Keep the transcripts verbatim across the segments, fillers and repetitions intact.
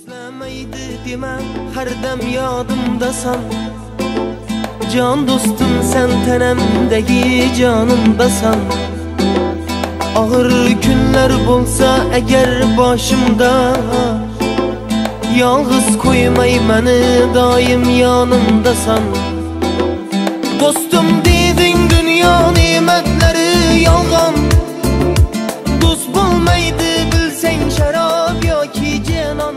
Her dem yadımdasan, can dostum sen tenemdeki canımdasan. Ağır günler bolsa eğer başımda, yalnız koymay beni daim yanımdasan. Dostum dedin dünya nimetleri yalgan, dost bulmaydı bilsen şarap yoki cenan.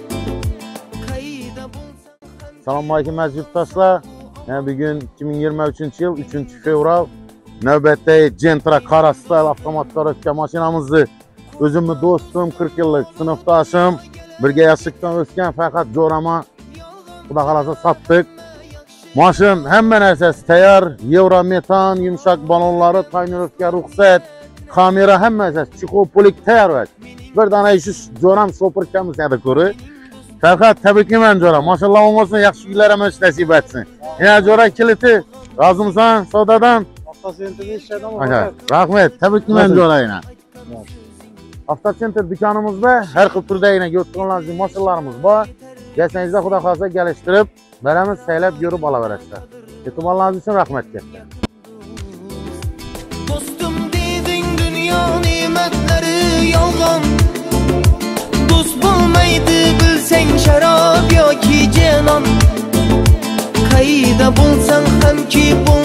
Salam aleyküm aziz yurttaşlar. Yani bugün iki bin yirmi üçüncü yıl üçüncü fevral. Növbette Gentra Karastal avtomatlarıqqa maşinamızı özümü dostum kırk yıllık sınıftaşım birge yaşıktan ösken fakat jorama Xuda kalasa sattık. Maşın hemen narsasi tayyor. Euro metan, yumuşak balonları, tayyorga ruxsat, kamera hemen narsasi chikopolik tayyor. Bir dana şu joram şopirkamiz edi ko'ri. Farhat tabriklayman Jora. Maşallah olmasın, yaxshi kunlar emas nasib etsin. Ya Jora kiliti razımsan savdodan? Avtosentrda ishlayman. Rahmat. Tabriklayman Jora yana. Avtosentr dükkanımızda her xil turda yana ko'rsatilgan mashinlarimiz bor. Gelsangizda Xudo xolasa kelishtirib, beramiz, saylab yurib olaverasizlar. E'tiborlaringiz uchun rahmat katta. Dostum dedin dünya nimetleri yalgan, dost bulmaydı bilsen şarap yoki cenan. Kayda bulsan hem ki bul